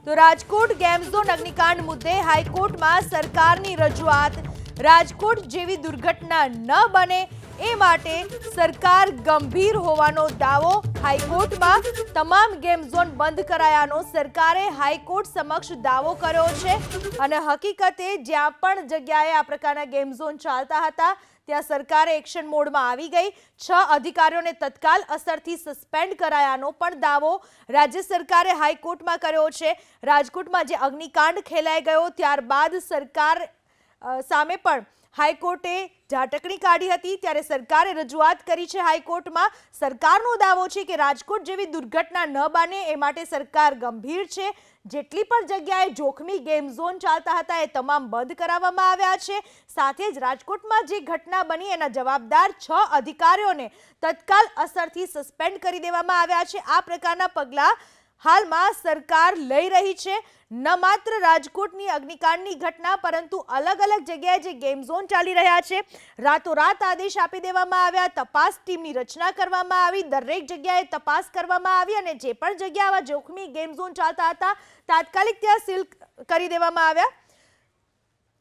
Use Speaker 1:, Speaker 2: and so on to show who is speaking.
Speaker 1: તો Rajkot game zone અગ્નિકાંડ મુદ્દે હાઈકોર્ટમાં સરકારની રજૂઆત। રાજકોટ જેવી દુર્ઘટના ન બને એ માટે સરકાર ગંભીર હોવાનો દાવો। હાઈકોર્ટમાં તમામ ગેમ ઝોન બંધ કરાયાનો સરકારે હાઈકોર્ટ સમક્ષ દાવો કર્યો છે અને હકીકતે જ્યાં પણ જગ્યાએ આ પ્રકારના ગેમ ઝોન ચાલતા હતા ત્યાં સરકારે એક્શન મોડમાં આવી ગઈ। 6 અધિકારીઓને તત્કાલ અસરથી સસ્પેન્ડ કરાયાનો પણ દાવો રાજ્ય સરકારે હાઈકોર્ટમાં કર્યો છે। રાજકોટમાં જે અગ્નિકાંડ ખેલાઈ ગયો ત્યારબાદ સરકાર સામે પણ હાઈકોર્ટે ઝાટકણી કાઢી હતી ત્યારે સરકારે રજૂઆત કરી છે હાઈકોર્ટમાં। સરકારનો દાવો છે કે રાજકોટ જેવી દુર્ઘટના ન બને એ માટે સરકાર ગંભીર છે। જેટલી પણ જગ્યાએ જોખમી ગેમ ઝોન ચાલતા હતા એ તમામ બંધ કરાવવામાં આવ્યા છે। સાથે જ રાજકોટમાં જે ઘટના બની એના જવાબદાર 6 અધિકારીઓને તત્કાલ અસરથી સસ્પેન્ડ કરી દેવામાં આવ્યા છે। આ પ્રકારના પગલાં હાલમાં સરકાર લઈ રહી છે। ન માત્ર રાજકોટની અગ્નિકાંડની ઘટના પરંતુ અલગ અલગ જગ્યાએ જે ગેમ ઝોન ચાલી રહ્યા છે રાતોરાત આદેશ આપી દેવામાં આવ્યા। તપાસ ટીમની રચના કરવામાં આવી, દરેક જગ્યાએ તપાસ કરવામાં આવી અને જે પણ જગ્યા આવા જોખમી ગેમ ઝોન ચાલતા હતા તાત્કાલિક ત્યાં સીલ કરી દેવામાં આવ્યા।